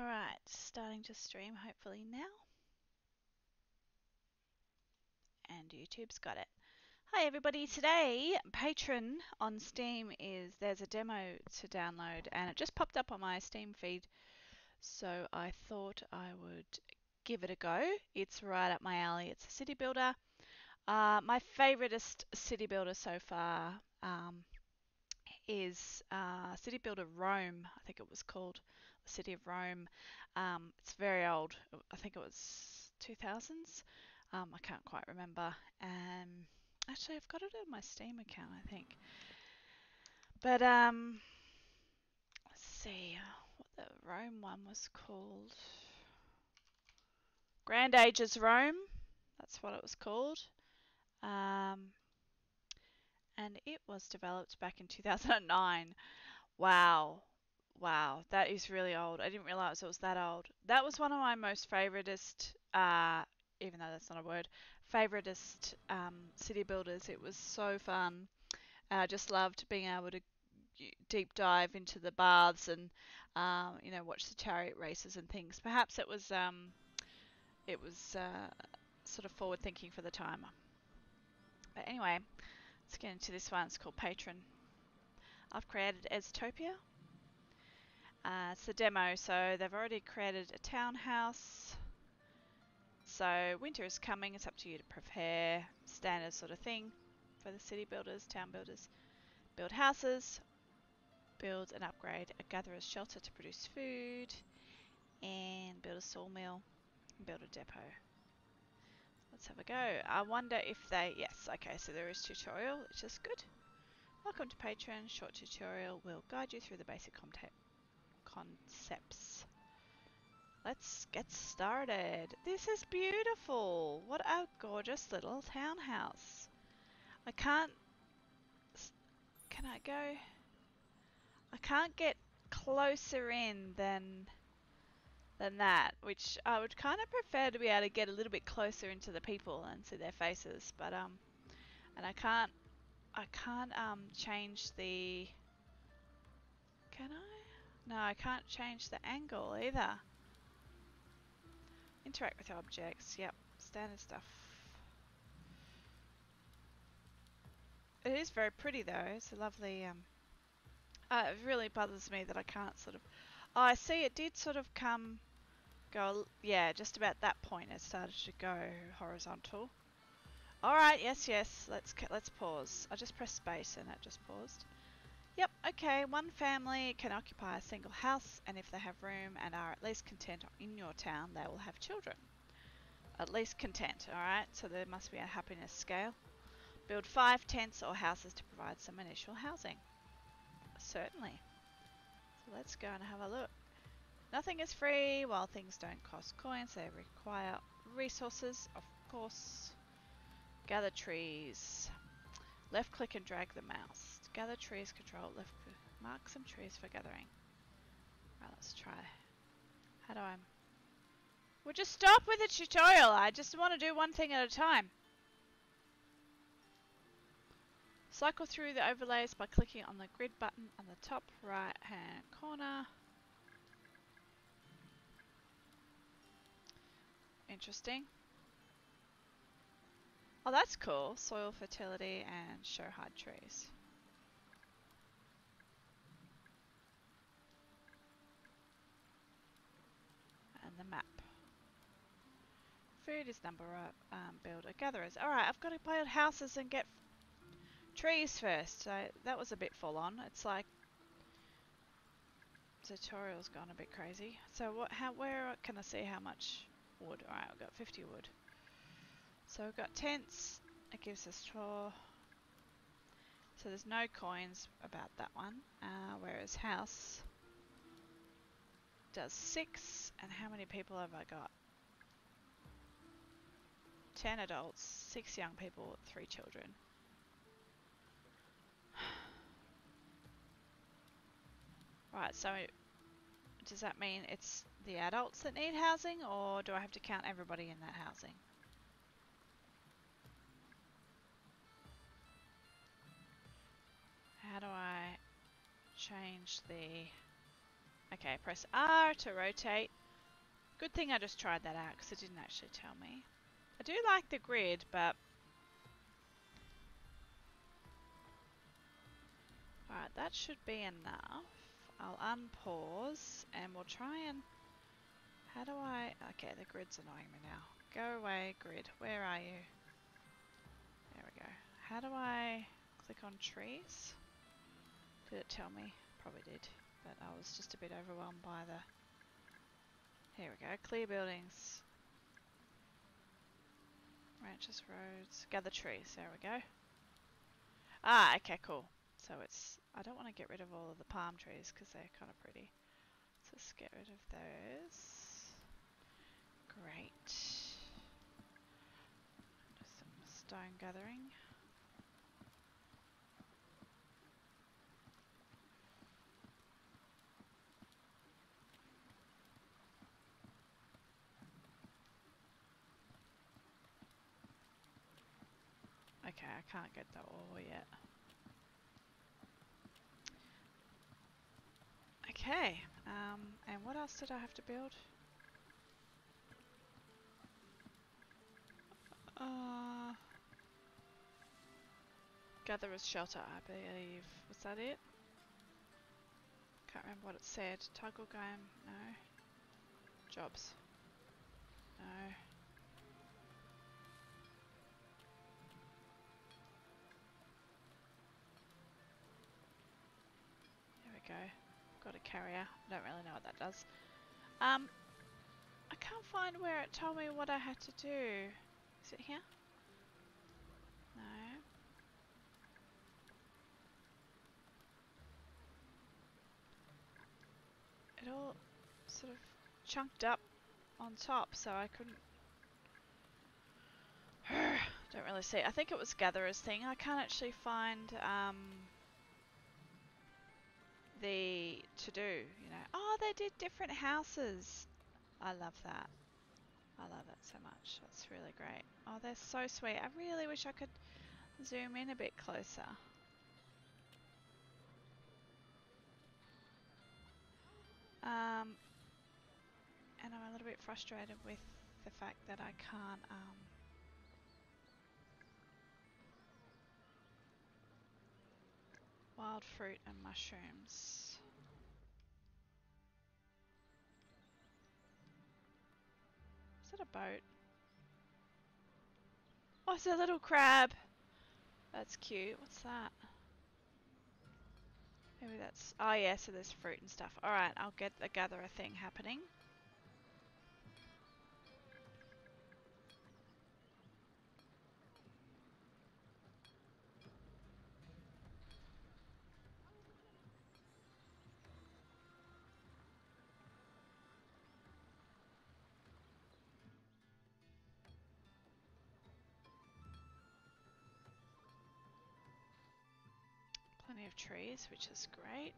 Alright, starting to stream hopefully now. And YouTube's got it. Hi everybody, today Patron on Steam there's a demo to download and it just popped up on my Steam feed. So I thought I would give it a go. It's right up my alley. It's a city builder. My favoritist city builder so far is City Builder Rome, I think it was called, the City of Rome. It's very old. I think it was 2000s. I can't quite remember. Actually, I've got it on my Steam account, I think. But let's see what the Rome one was called. Grand Ages Rome. That's what it was called. And it was developed back in 2009. Wow. Wow, that is really old. I didn't realize it was that old. That was one of my most favoritist, even though that's not a word, favoritist city builders. It was so fun. I just loved being able to deep dive into the baths and, watch the chariot races and things. Perhaps it was sort of forward thinking for the time. But anyway, let's get into this one. It's called Patron. I've created Estopia. It's a demo, so they've already created a townhouse. So winter is coming, it's up to you to prepare. Standard sort of thing for the city builders, town builders. Build houses, build and upgrade a gatherer's shelter to produce food, and build a sawmill, and build a depot. Let's have a go. I wonder if yes, okay, so there is tutorial, which is good. Welcome to Patron. Short tutorial will guide you through the basic concepts. Let's get started. This is beautiful. What a gorgeous little townhouse. Can I go? I can't get closer in than that, which I would kind of prefer to be able to get a little bit closer into the people and see their faces, but and I can't change the, can I? No, I can't change the angle either. Interact with objects, yep, standard stuff. It is very pretty though, it's a lovely, it really bothers me that I can't sort of, oh, I see it did sort of go, yeah, just about that point it started to go horizontal. Alright, yes, let's pause. I just pressed space and that just paused. Yep, okay, one family can occupy a single house, and if they have room and are at least content in your town, they will have children. At least content, alright, so there must be a happiness scale. Build 5 tents or houses to provide some initial housing. Certainly. So let's go and have a look. Nothing is free. While things don't cost coins, they require resources, of course. Gather trees. Left click and drag the mouse. Gather trees, control left click. Mark some trees for gathering. Right, let's try. How do I... We'll just stop with the tutorial. I just want to do one thing at a time. Cycle through the overlays by clicking on the grid button on the top right hand corner. Interesting. Oh, that's cool. Soil fertility and show hard trees. And the map. Food is number builder gatherers. Alright, I've got to build houses and get trees first. So that was a bit full on. It's like tutorial's gone a bit crazy. So where can I see how much wood? Alright, I've got 50 wood. So we've got tents. It gives us 4. So there's no coins about that one. Whereas house does 6. And how many people have I got? 10 adults, 6 young people, 3 children. Right, so does that mean it's the adults that need housing, or do I have to count everybody in that housing? How do I change the Okay, press R to rotate. Good thing I just tried that out because it didn't actually tell me. I do like the grid, but... Alright, that should be enough. I'll unpause and we'll try and... How do I... Okay, the grid's annoying me now. Go away, grid. Where are you? There we go. How do I click on trees? Did it tell me? Probably did, but I was just a bit overwhelmed by the... Here we go. Clear buildings. Ranches, roads. Gather trees. There we go. Ah, okay, cool. So it's... I don't want to get rid of all of the palm trees because they're kind of pretty. So let's get rid of those. Great. Just some stone gathering. Okay, I can't get the ore yet. Okay, and what else did I have to build? Gatherer's shelter, I believe. Was that it? Can't remember what it said. Toggle game, no. Jobs, no. There we go. Got a carrier. I don't really know what that does. I can't find where it told me what I had to do. Is it here? No. It all sort of chunked up on top, so I couldn't... Don't really see. I think it was Gatherer's thing. I can't actually find the to-do, you know. Oh, they did different houses. I love that. I love that so much. That's really great. Oh, they're so sweet. I really wish I could zoom in a bit closer. And I'm a little bit frustrated with the fact that I can't wild fruit and mushrooms. Is that a boat? Oh, it's a little crab. That's cute. What's that? Maybe that's... Oh yeah, so there's fruit and stuff. Alright, I'll get the gatherer thing happening. Plenty of trees, which is great.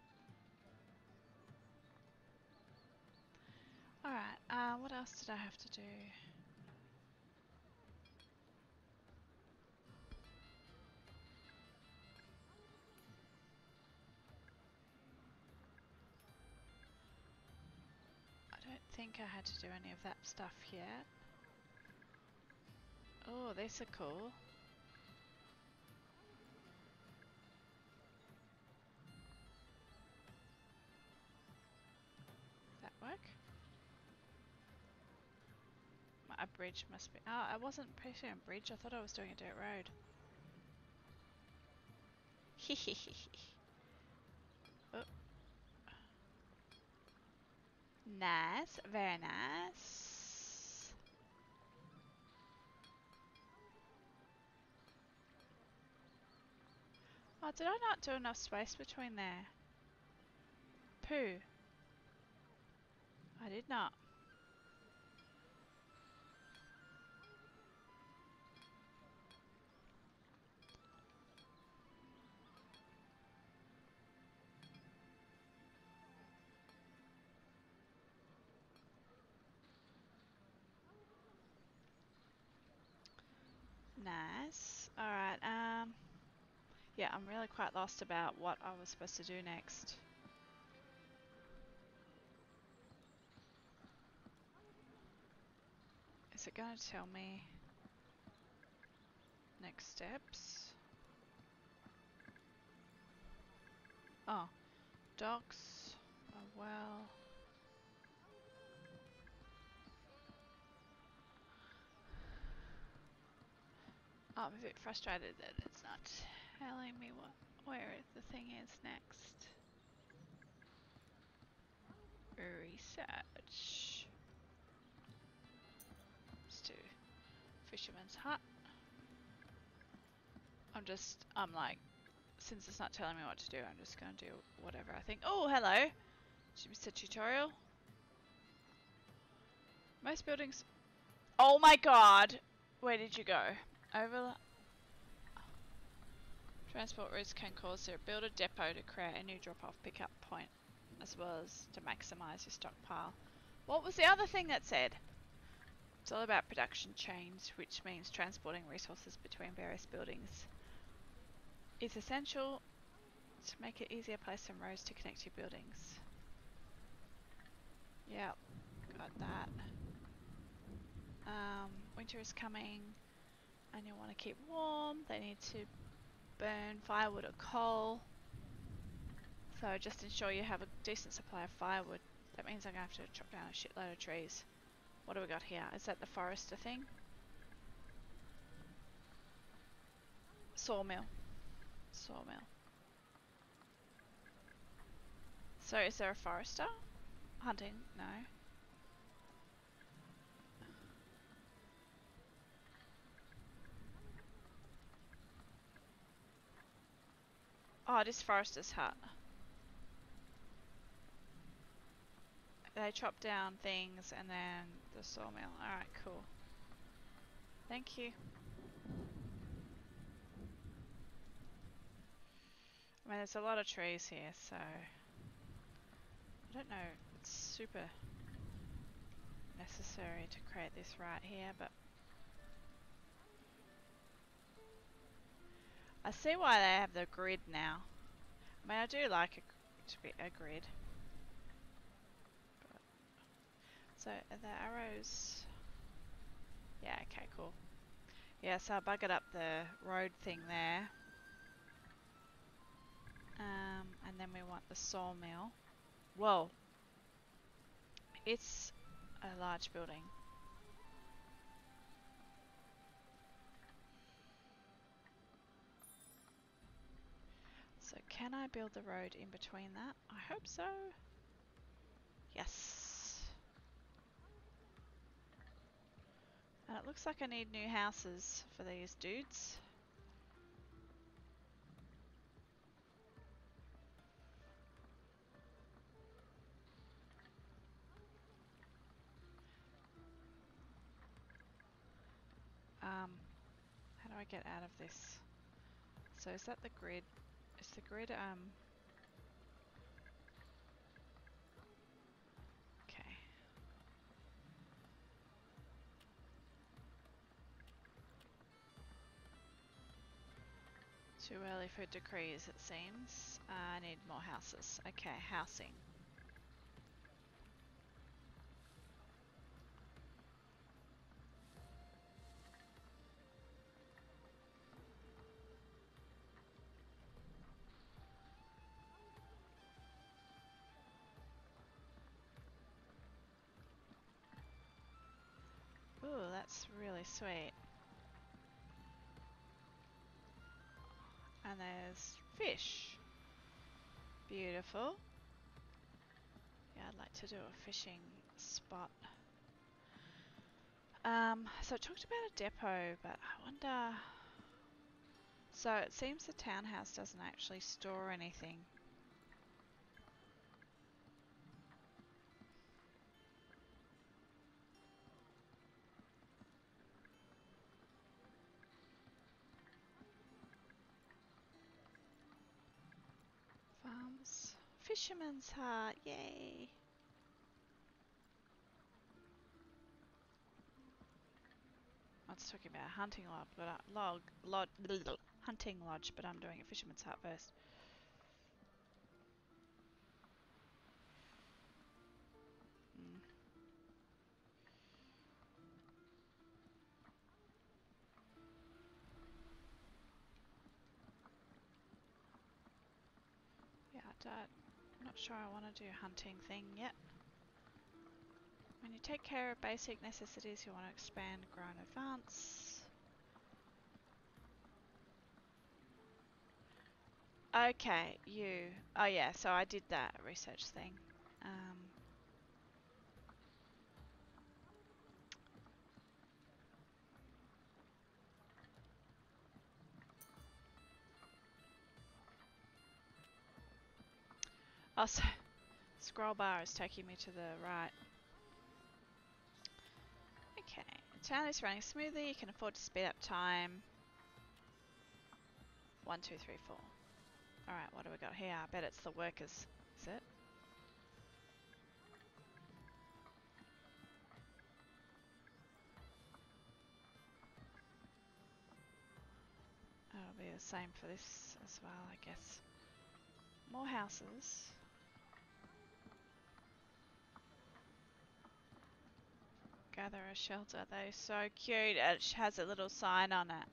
Alright, what else did I have to do? I don't think I had to do any of that stuff yet. Oh, these are cool. Does that work? A bridge must be... Oh, I wasn't pressing a bridge. I thought I was doing a dirt road. Oh. Nice. Very nice. Oh, did I not do enough space between there? Poo. I did not. Nice. Alright, yeah, I'm really quite lost about what I was supposed to do next. Is it going to tell me next steps? Oh, docks. Oh well. I'm a bit frustrated that it's not telling me where the thing is next. Research. Let's do Fisherman's Hut. I'm like, since it's not telling me what to do, I'm just going to do whatever I think. Oh, hello! Mr. Tutorial. Most buildings... Oh my god! Where did you go? Over... Transport routes can cause you build a depot to create a new drop-off pickup point, as well as to maximise your stockpile. What was the other thing that said? It's all about production chains, which means transporting resources between various buildings. It's essential to make it easier to place some roads to connect your buildings. Yep, got that. Winter is coming and you'll want to keep warm. They need to burn firewood or coal. So just ensure you have a decent supply of firewood. That means I'm going to have to chop down a shitload of trees. What do we got here? Is that the forester thing? Sawmill. Sawmill. So is there a forester? Hunting? No. Oh, this forester's hut. They chop down things and then the sawmill. Alright, cool. Thank you. I mean, there's a lot of trees here, so... I don't know, it's super necessary to create this right here, but... I see why they have the grid now. I mean, I do like to be a grid. But, so, are the arrows... Yeah, okay, cool. Yeah, so I buggered up the road thing there. And then we want the sawmill. Whoa. It's a large building. So can I build the road in between that? I hope so. Yes. And it looks like I need new houses for these dudes. How do I get out of this? So is that the grid? Is the grid, okay. Too early for decrees, it seems. I need more houses. Okay, housing. Ooh, that's really sweet. And there's fish. Beautiful. Yeah, I'd like to do a fishing spot. So it talked about a depot, but I wonder... So it seems the townhouse doesn't actually store anything. Farms. Fisherman's hut, yay! I was talking about a hunting lodge, but hunting lodge, but I'm doing a fisherman's hut first. I'm not sure I want to do a hunting thing yet. When you take care of basic necessities, you want to expand, grow and advance. Okay, you. Oh yeah, so I did that research thing. Also, scroll bar is taking me to the right. Okay, the town is running smoothly. You can afford to speed up time. 1, 2, 3, 4. Alright, what do we got here? I bet it's the workers. Is it? It'll be the same for this as well, I guess. More houses. Gather a shelter. They're so cute. It has a little sign on it.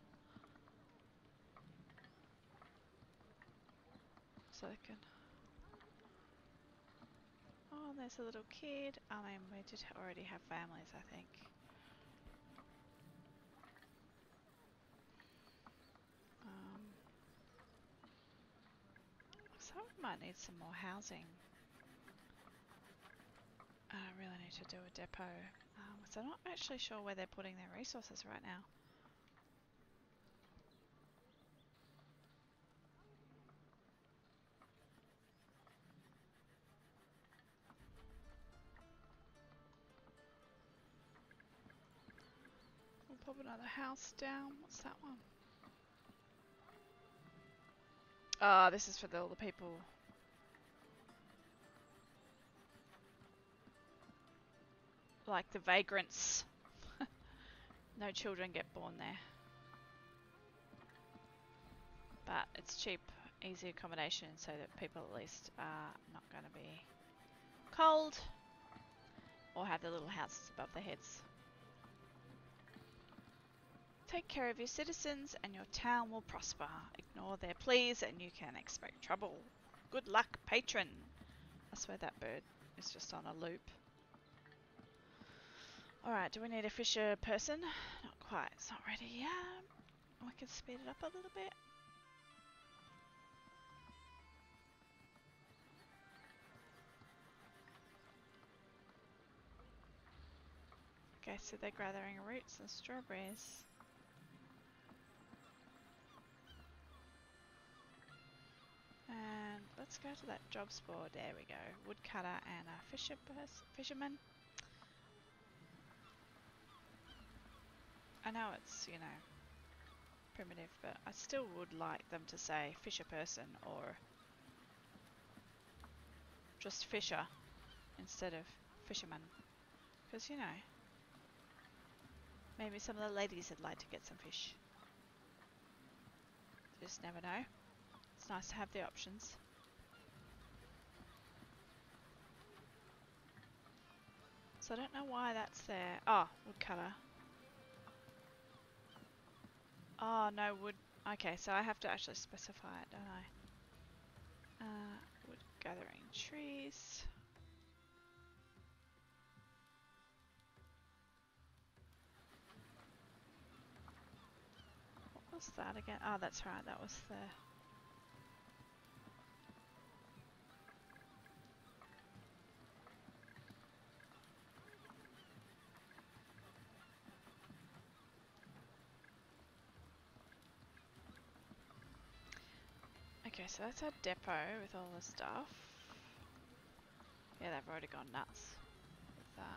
So they can... Oh, there's a little kid. I mean, we did already have families, I think. So we might need some more housing. I really need to do a depot. So I'm not actually sure where they're putting their resources right now. We'll pop another house down. What's that one? Oh, this is for all the people. Like the vagrants. No children get born there. But it's cheap, easy accommodation so that people at least are not going to be cold or have their little houses above their heads. Take care of your citizens and your town will prosper. Ignore their pleas and you can expect trouble. Good luck, Patron. I swear that bird is just on a loop. Alright, do we need a fisher person? Not quite, it's not ready yet. We can speed it up a little bit. Okay, so they're gathering roots and strawberries. And let's go to that jobs board. There we go. Woodcutter and a fisherman. I know it's, you know, primitive, but I still would like them to say fisher person or just fisher instead of fisherman. Because, you know, maybe some of the ladies would like to get some fish. Just never know. It's nice to have the options. So I don't know why that's there. Oh, woodcutter. Oh, no wood. Okay, so I have to actually specify it, don't I? Wood gathering trees. What was that again? Oh, that's right, that was the... Okay, so that's our depot with all the stuff. Yeah, they've already gone nuts with that.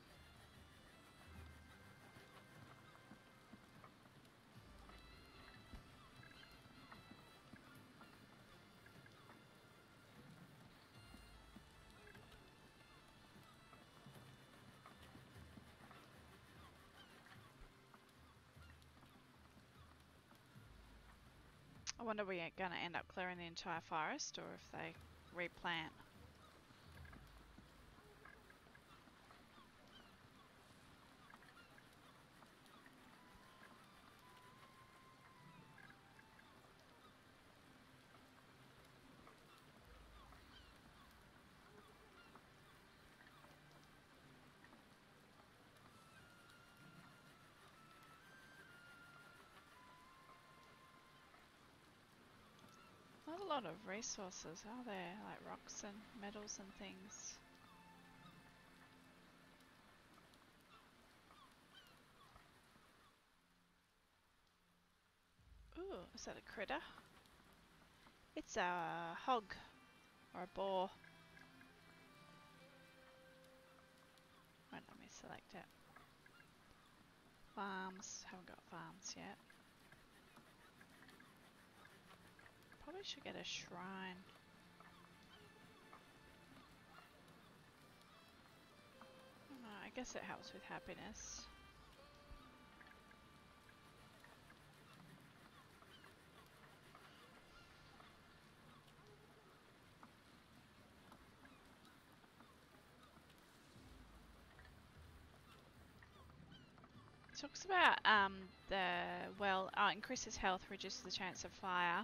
I wonder if we're going to end up clearing the entire forest or if they replant. Not a lot of resources, are there? Like rocks and metals and things. Ooh, is that a critter? It's a hog. Or a boar. Right, let me select it. Farms. Haven't got farms yet. Probably should get a shrine. I don't know, I guess it helps with happiness. Talks about increases health, reduces the chance of fire.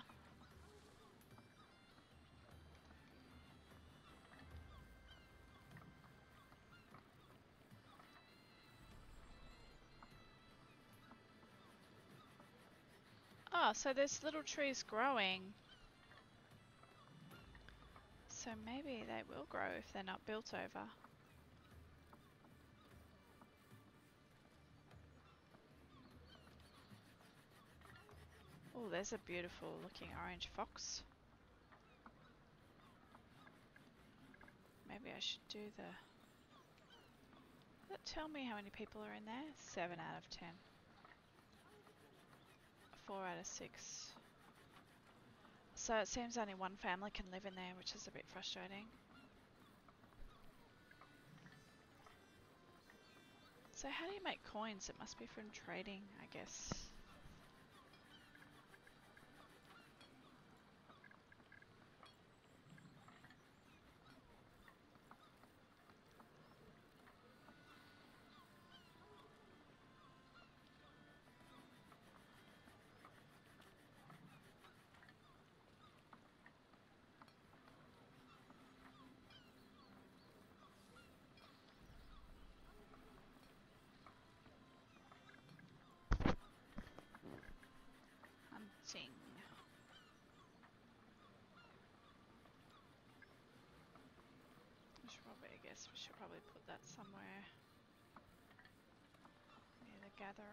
Oh, so there's little trees growing. So maybe they will grow if they're not built over. Oh, there's a beautiful looking orange fox. Maybe I should do the... Does that tell me how many people are in there? 7 out of 10. 4 out of 6. So it seems only one family can live in there, which is a bit frustrating. So how do you make coins? It must be from trading, I guess. Hunting. I guess we should probably put that somewhere near the gathering.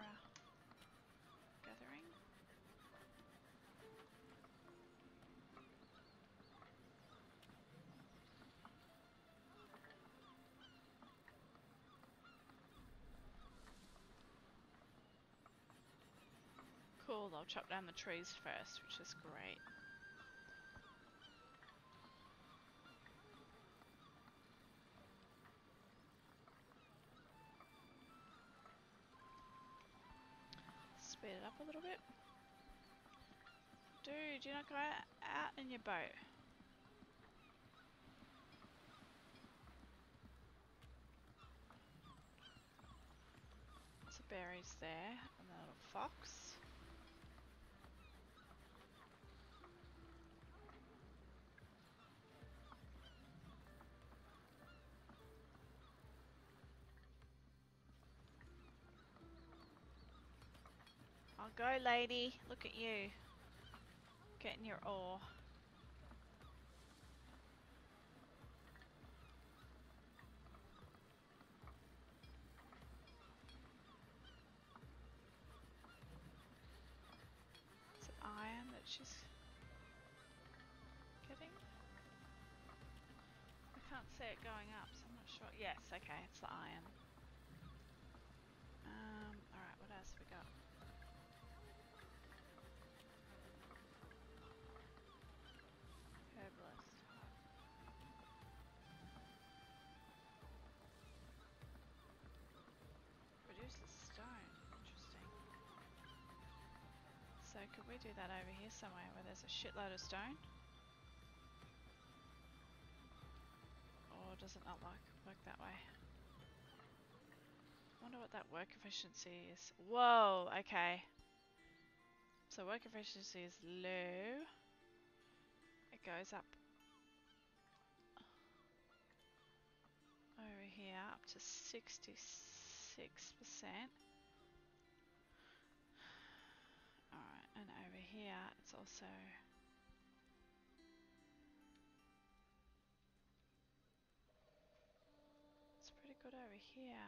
Cool, I'll chop down the trees first, which is great. Speed it up a little bit. Dude, you're not going out in your boat. Lots of berries there, and a little fox. I'll go, lady. Look at you. Getting your ore. Is it iron that she's getting? I can't see it going up, so I'm not sure. Yes, okay, it's the iron. Alright, what else have we got? Herbalist. Produces stone. Interesting. So could we do that over here somewhere where there's a shitload of stone? Or does it not work that way? I wonder what that work efficiency is. Whoa, okay. So work efficiency is low. It goes up over here up to 66%. Alright, and over here it's also good over here?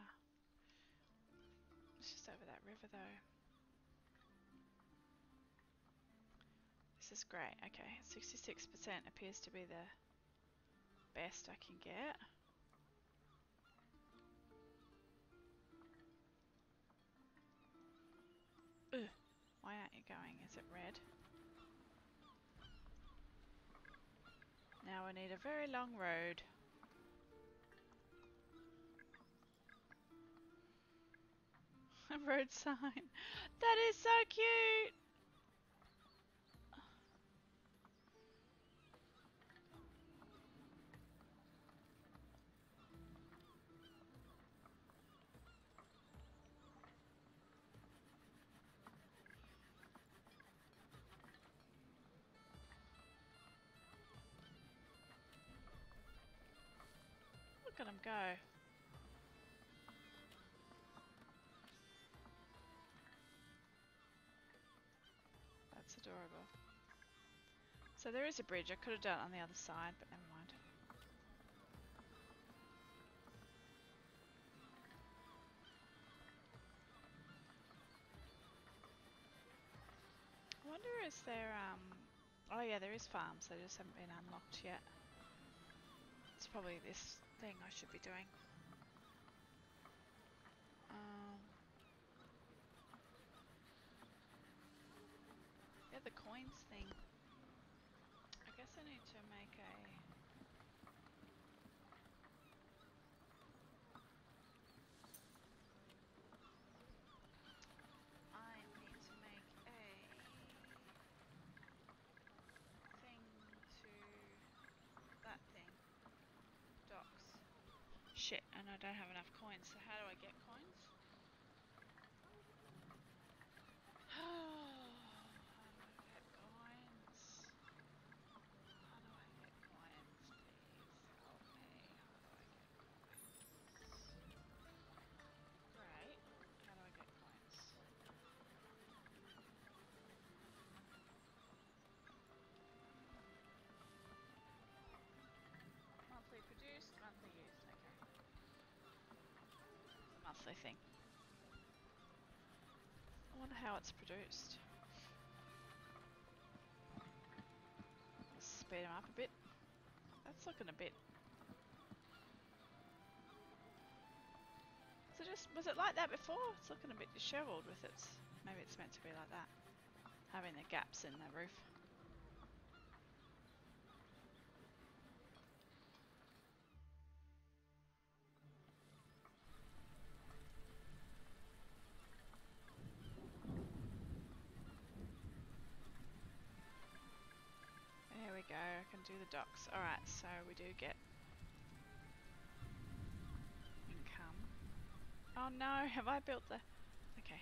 It's just over that river though. This is great. Okay, 66% appears to be the best I can get. Ugh. Why aren't you going? Is it red? Now we need a very long road. A road sign. That is so cute! Look at him go. That's adorable. So there is a bridge. I could have done it on the other side, but never mind. I wonder is there oh yeah, there is farms. They just haven't been unlocked yet. It's probably this thing I should be doing. Yeah, the coins thing. I guess I need to make a... I need to make a thing to that thing. Docks. Shit, and I don't have enough coins, so how do I get coins? How do I get coins? How do I get coins, please? Help me. How do I get coins? Great. How do I get coins? Monthly produced, monthly used. Okay. It's a monthly thing. I wonder how it's produced. Let's speed them up a bit. That's looking a bit... So just, was it like that before? It's looking a bit dishevelled with its... Maybe it's meant to be like that. Having the gaps in the roof. There we go, I can do the docks. Alright, so we do get income. Oh no, have I built the... Okay.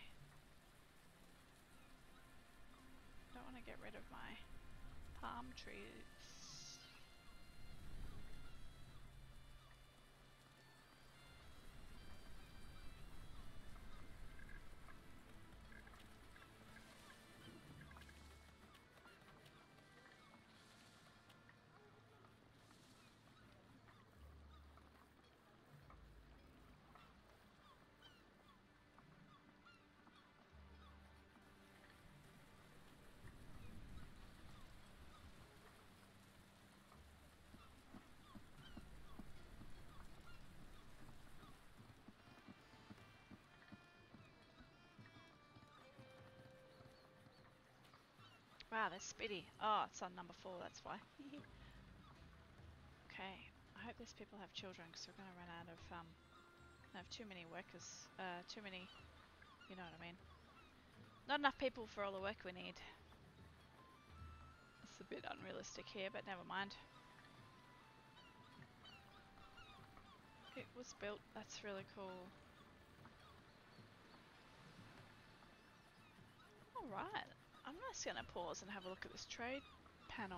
Don't want to get rid of my palm trees. Wow, they're speedy. Oh, it's on number 4, that's why. Okay, I hope these people have children because we're going to run out of, have too many workers, too many, you know what I mean. Not enough people for all the work we need. It's a bit unrealistic here, but never mind. It was built, that's really cool. Alright, I'm just going to pause and have a look at this trade panel.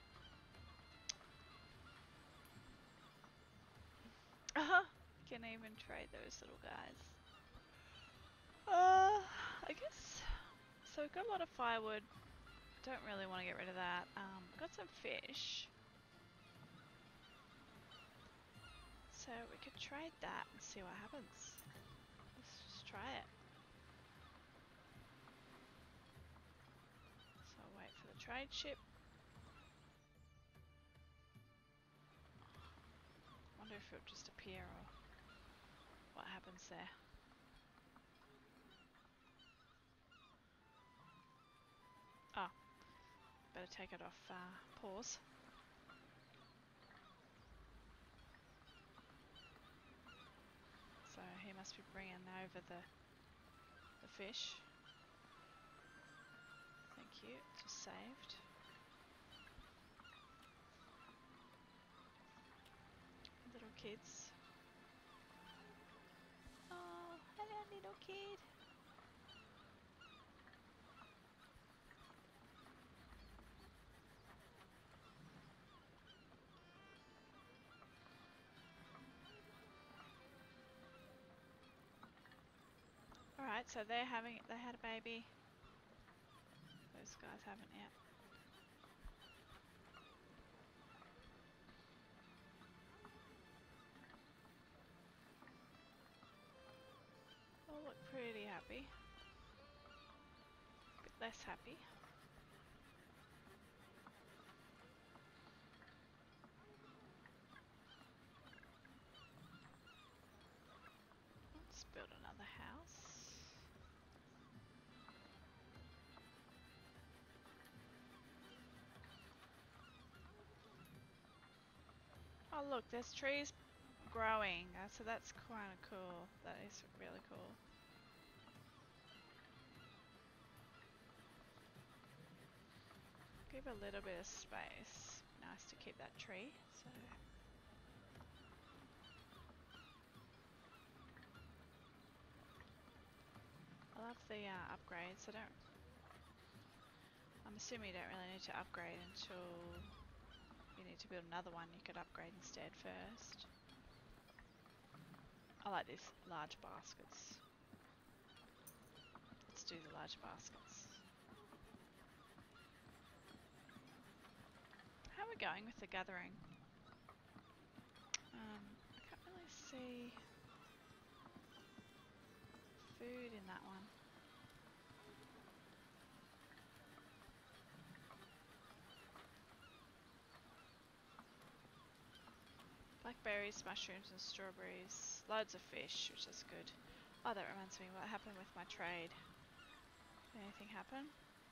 Can even trade those little guys. I guess, so we've got a lot of firewood. Don't really want to get rid of that. Got some fish. So So we could trade that and see what happens. Let's just try it. So I'll wait for the trade ship. Wonder if it'll just appear or what happens there. Oh, better take it off pause. So he must be bringing over the fish. Thank you, just saved. Little kids. Oh, hello little kid. Alright, so they had a baby. Those guys haven't yet. All look pretty happy. A bit less happy. Let's build another house. Oh look, there's trees growing, so that's kind of cool. That is really cool. Give a little bit of space. Nice to keep that tree. So I love the upgrades. I'm assuming you don't really need to upgrade until you need to build another one. You could upgrade instead first. I like these large baskets. Let's do the large baskets. How are we going with the gathering? I can't really see food in that one. Blackberries, mushrooms and strawberries. Loads of fish, which is good. Oh, that reminds me, what happened with my trade? Did anything happen?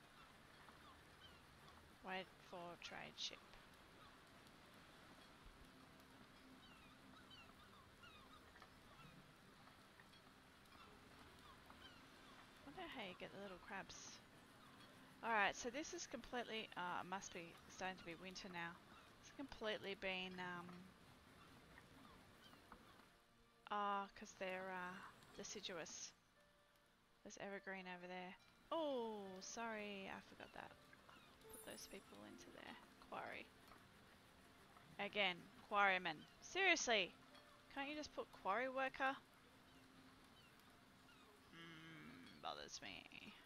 Wait for trade ship. I wonder how you get the little crabs. Alright, so this is completely, it must be starting to be winter now. It's completely been, because they're deciduous. There's evergreen over there. Oh, sorry, I forgot that. Put those people into their quarry. Again, quarryman. Seriously, can't you just put quarry worker? Bothers me.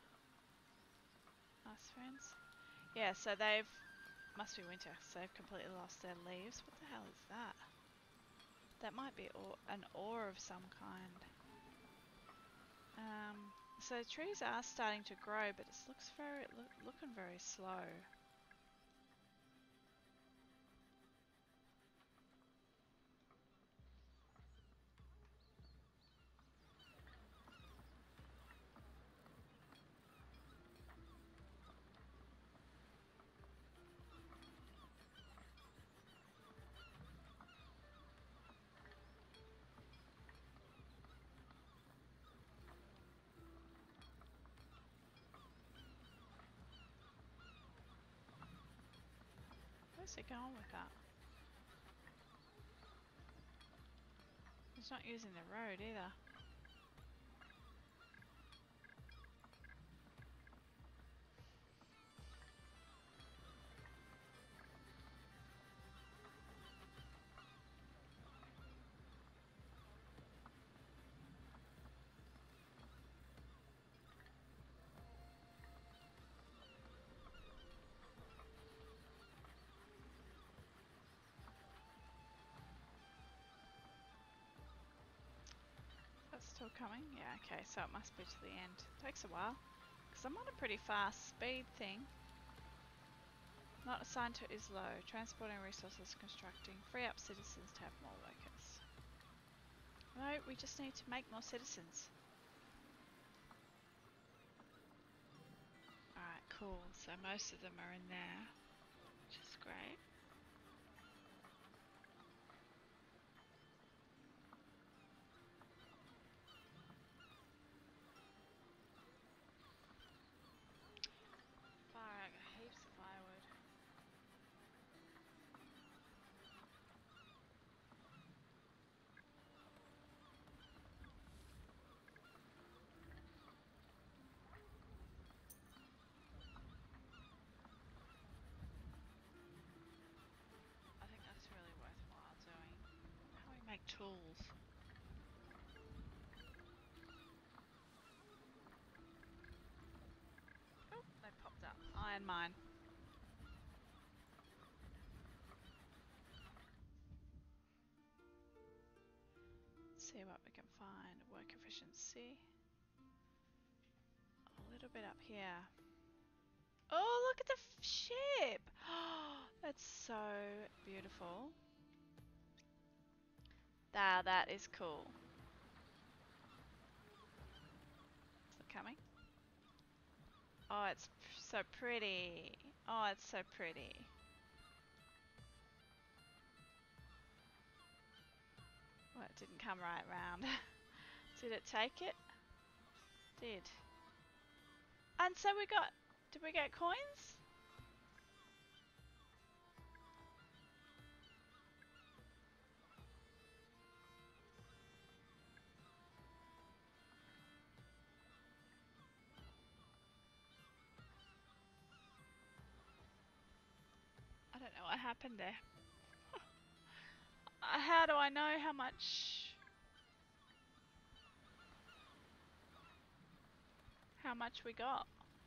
Nice friends. Yeah, so they've, must be winter, so they've completely lost their leaves. What the hell is that? That might be an ore of some kind. So trees are starting to grow, but it looks looking very slow. Where's it going with that? It's not using the road either. still coming? Yeah, okay, so it must be to the end. Takes a while. Because I'm on a pretty fast speed thing. Not assigned to is low. Transporting resources, constructing. Free up citizens to have more workers. No, we just need to make more citizens. Alright, cool. So most of them are in there, which is great. Fire, I got heaps of firewood. I think that's really worthwhile doing. How do we make tools? Oh, they popped up. Iron mine. Let's see what we can find. Work efficiency. A little bit up here. Oh, look at the ship! That's so beautiful. That is cool. Is it coming? Oh, it's so pretty. Oh, it's so pretty. Well, it didn't come right round. Did it take it? Did. And so we got... Did we get coins? I don't know what happened there. How do I know how much... How much we got?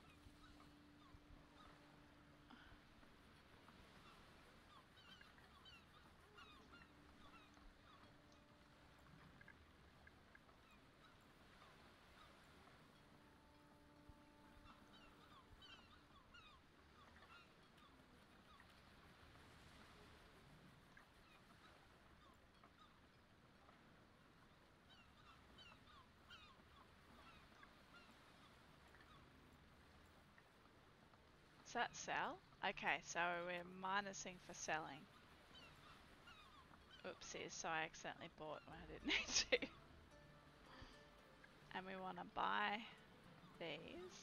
Does that sell? Okay, so we're minusing for selling. Oopsies, so I accidentally bought when I didn't need to. And we want to buy these.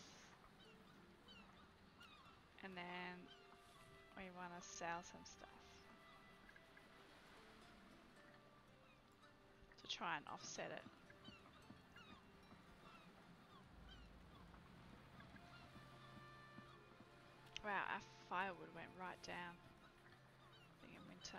And then we want to sell some stuff. To try and offset it. Wow, our firewood went right down. I think in winter.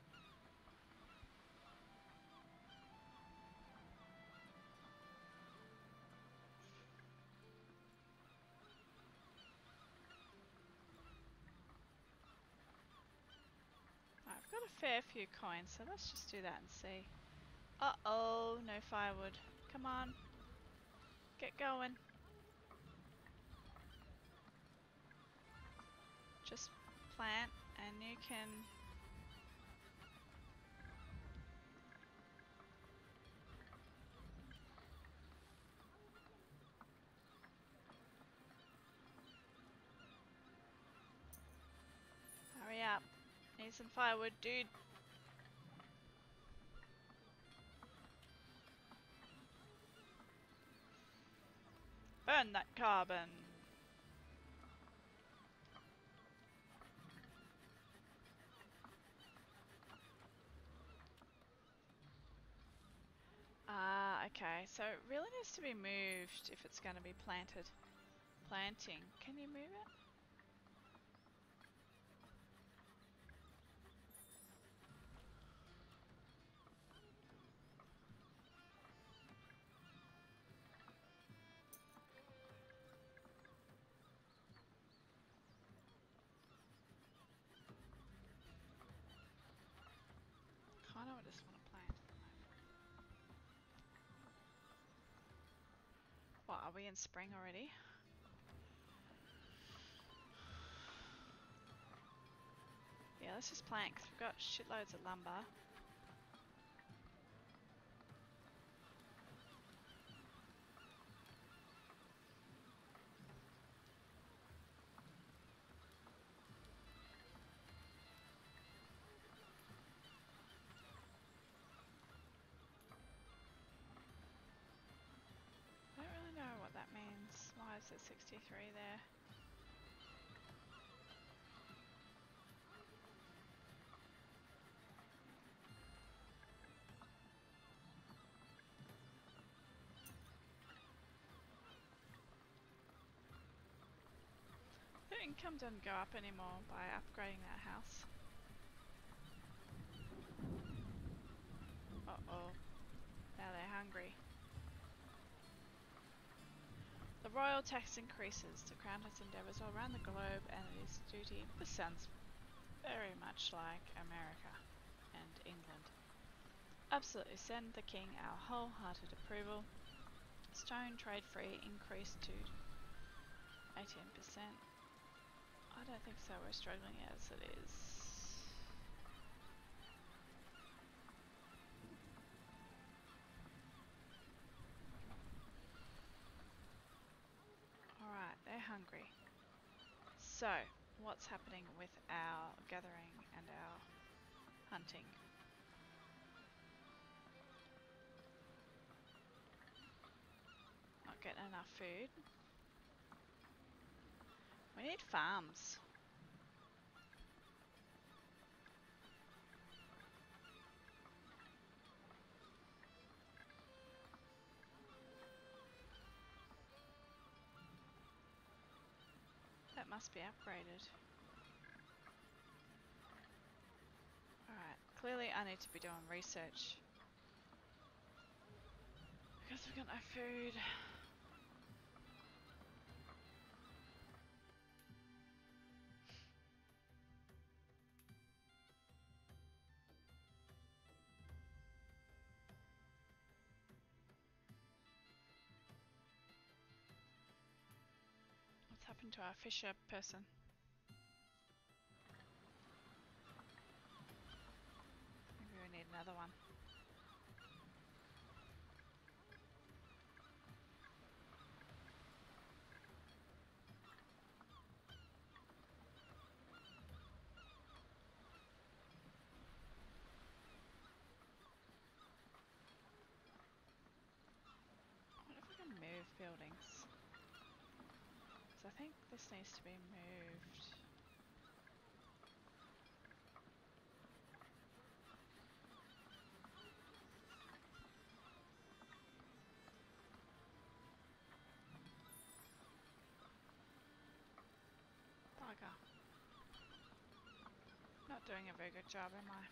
Right, I've got a fair few coins, so let's just do that and see. Uh-oh, no firewood. Come on. Get going. Just plant and you can... Hurry up. Need some firewood, dude. Burn that carbon. Ah, okay. So it really needs to be moved if it's going to be planted. Planting. Can you move it? Kind of just want to plant at the moment. What, are we in spring already? Yeah, let's just plant because we've got shitloads of lumber. I don't really know what that means. Why is it 63 there? The income doesn't go up anymore by upgrading that house. Uh-oh. Now they're hungry. The royal tax increases. The crown has endeavours all around the globe and it is duty. This sounds very much like America and England. Absolutely send the king our wholehearted approval. Stone trade free increased to 18%. I don't think so, we're struggling as it is. Alright, they're hungry. So, what's happening with our gathering and our hunting? Not getting enough food. We need farms. That must be upgraded. Alright, clearly I need to be doing research. Because we've got no food. What's happened to our fisher person? Maybe we need another one. I wonder if we can move buildings. So I think this needs to be moved. Bugger. Not doing a very good job, am I?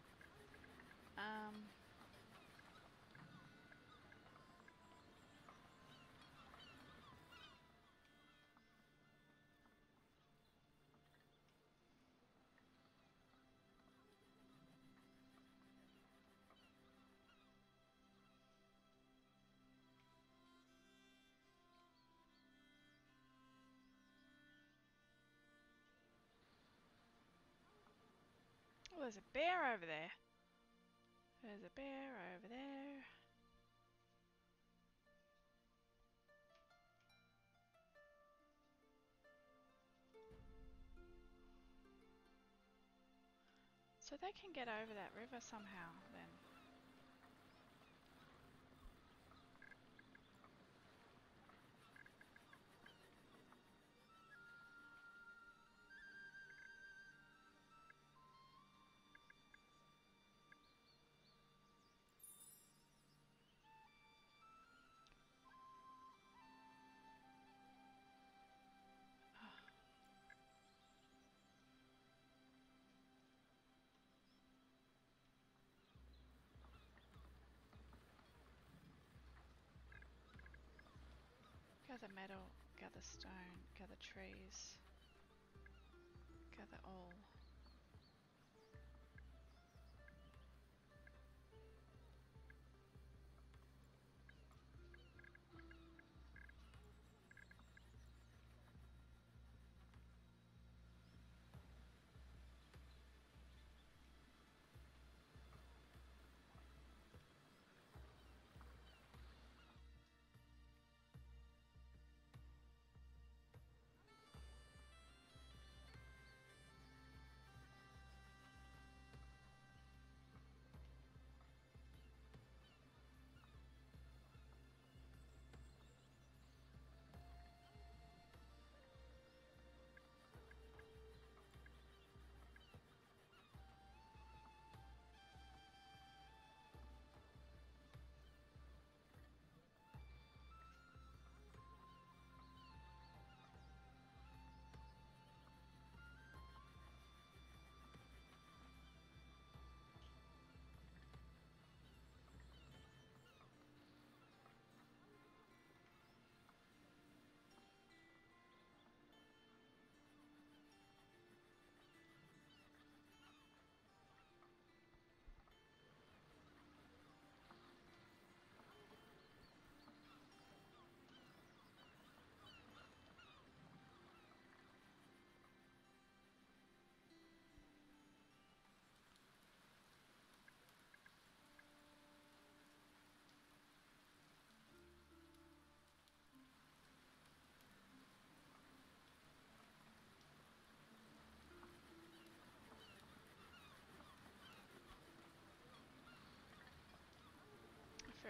Oh, there's a bear over there. There's a bear over there. So they can get over that river somehow then. Gather metal, gather stone, gather trees, gather all.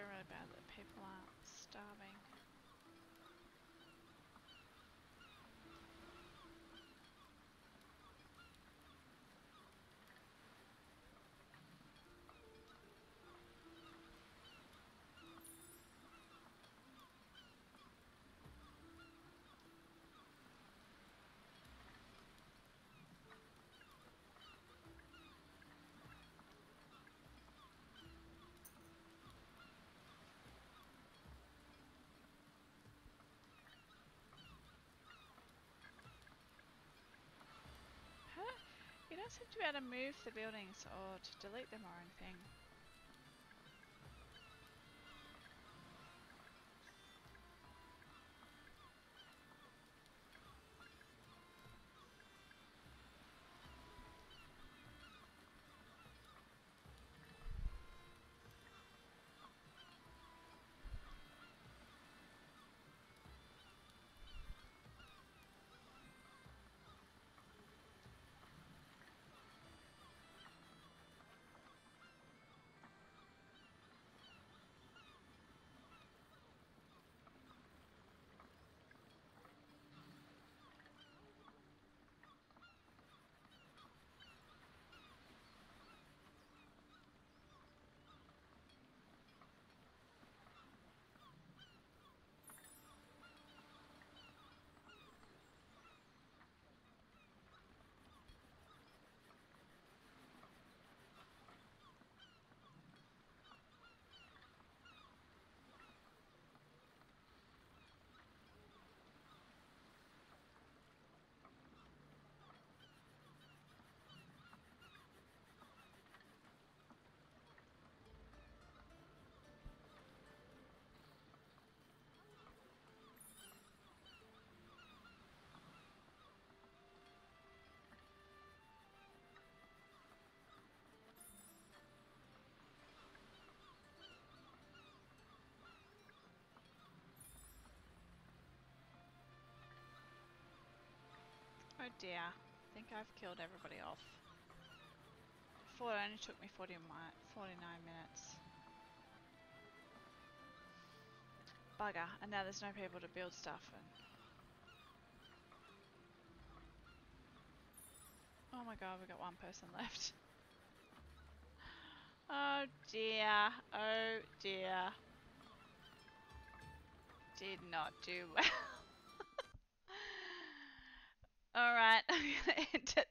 feel really bad that people aren't starving. You don't seem to be able to move the buildings or to delete them or anything. Oh dear, I think I've killed everybody off. It only took me 49 minutes. Bugger, and now there's no people to build stuff and... Oh my god, we've got one person left. Oh dear, oh dear. Did not do well. Alright, I'm gonna end it